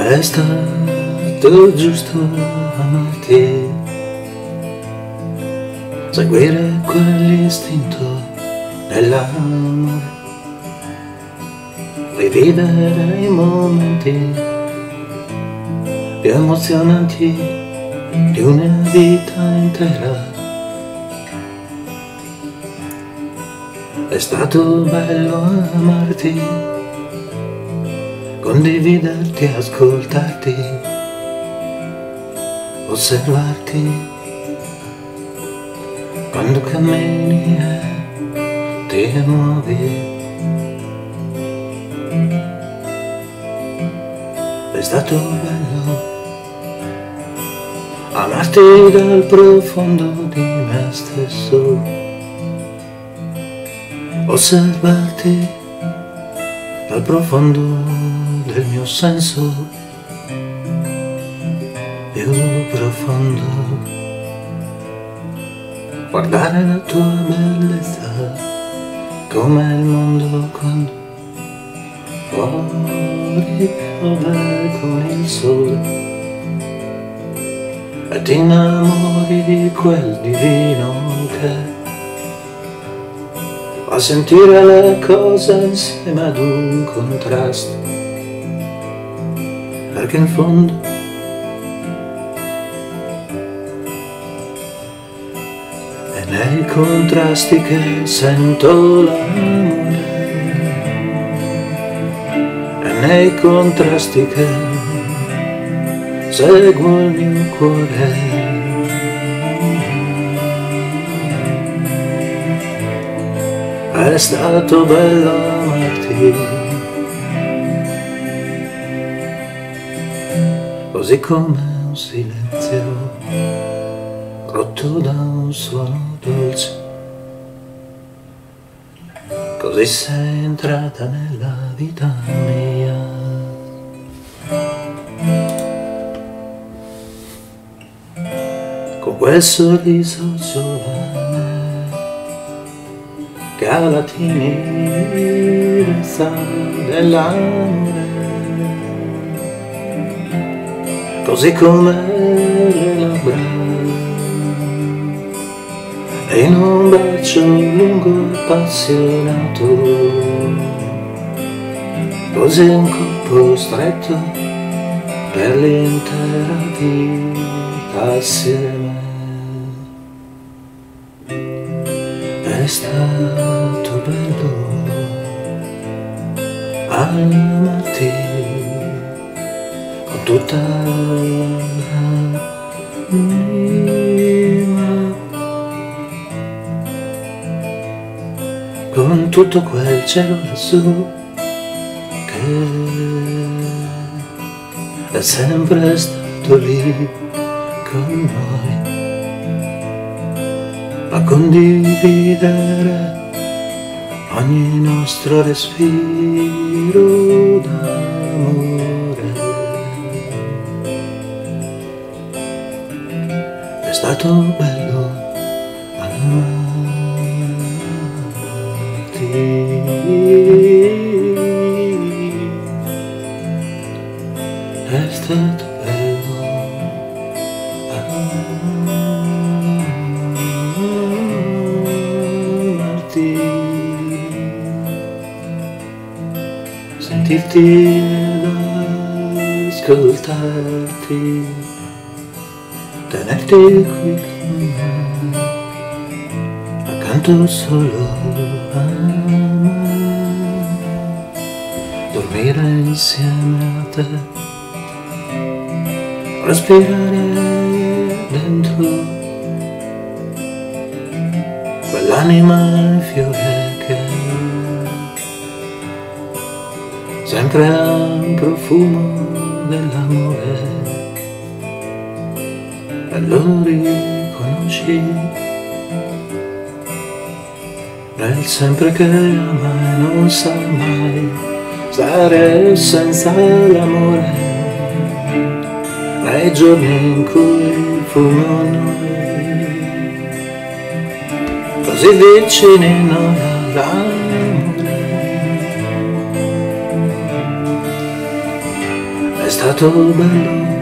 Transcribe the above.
È stato giusto amarti, seguire quell'istinto dell'amore, rivivere i momenti più emozionanti di una vita intera. È stato bello amarti, condividerti, ascoltarti, osservarti quando cammini e ti muovi. È stato bello amarti dal profondo di me stesso, osservarti dal profondo del mio senso più profondo, guardare la tua bellezza come il mondo quando fuori piove con il sole e ti innamori di quel divino che fa sentire le cose insieme ad un contrasto, perché in fondo è nei contrasti che sento l'amore, è nei contrasti che seguo il mio cuore. È stato bello amarti, così come un silenzio rotto da un suono dolce, così sei entrata nella vita mia. Con quel sorriso giovane che ha la timidezza dell'amore, così come le labbra e in un bacio lungo e appassionato, così un corpo stretto per l'intera vita assieme. È stato bello amarti con tutta l'anima, con tutto quel cielo lassù che è sempre stato lì con noi a condividere ogni nostro respiro d'amore. È stato bello amarti, è stato bello sentirti ed ascoltarti, tenerti qui con me, accanto solo a me, dormire insieme a te, respirare dentro quell'anima in fiore che sempre ha un profumo dell'amore e lo riconosci nel sempre che ama e non sa mai stare senza l'amore, nei giorni in cui fummo noi così vicini noi all'amore. stato bello